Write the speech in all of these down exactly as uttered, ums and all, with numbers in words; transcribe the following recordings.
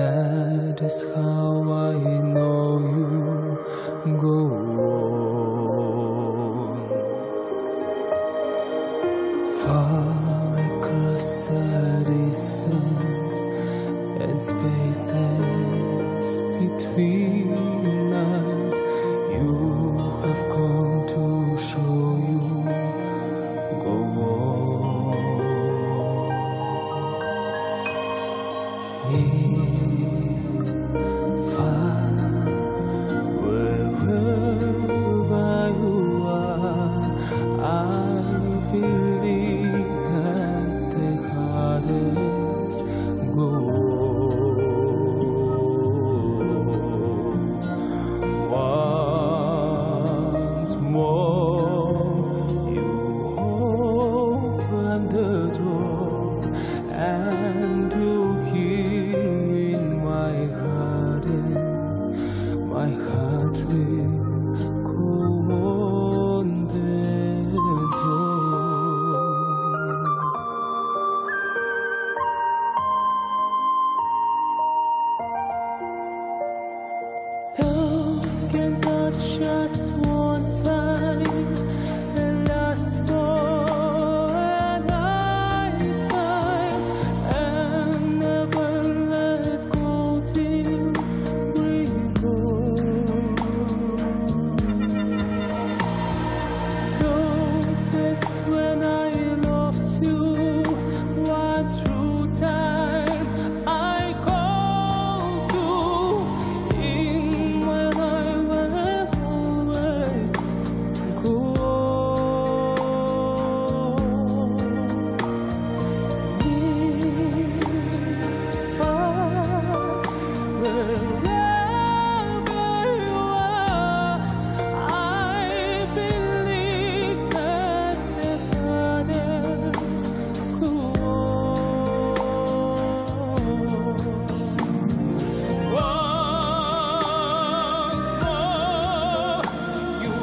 That is how I know you go on. Far across the distance and spaces between us, you have come to show you go on. Near, far, wherever you are, I believe that the hardest go on. Once more, you open the door and took here in my heart, and my heart will go on the door. Love can touch us one time and last for a lifetime, and never let go till we go. Love is when I loved you, what true time I call to, in when I will always go on. Near, far, wherever you are, I believe that the hardest go on. Once more, you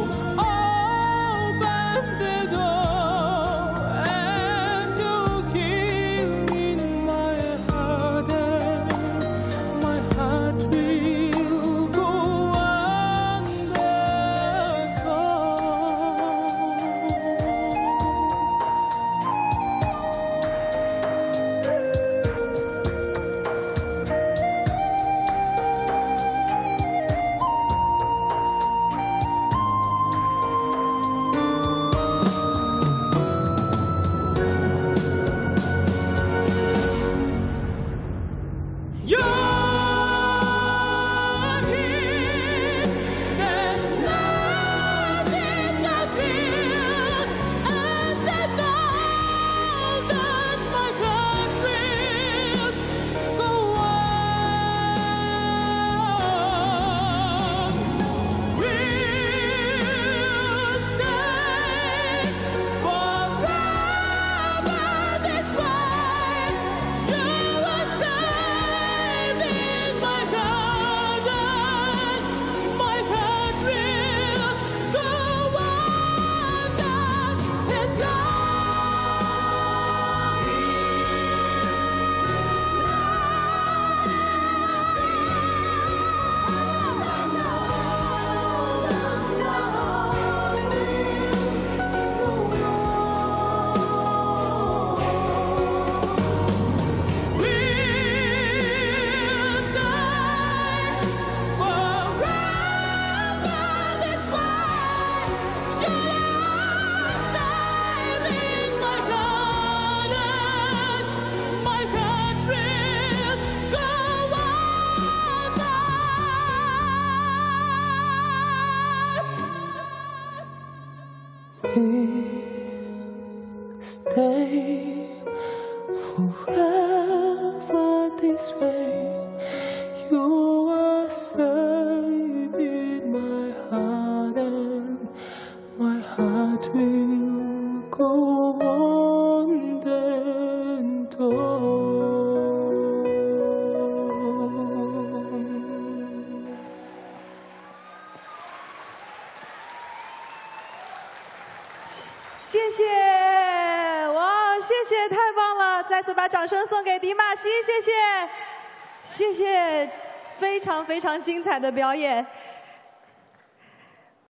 open the door and you give in my heart, and my heart will go on the you're here, there's nothing I feel, and I know that my heart will go on. We'll say forever this way. You are safe in my heart, and my heart will go on down the We'll say forever this way. You are safe in my heart, and my heart will go on down. We'll stay forever this way. You are safe in my heart, and my heart will go on the door. 谢谢，哇，谢谢，太棒了！再次把掌声送给迪玛希，谢谢。 谢谢，非常非常精彩的表演。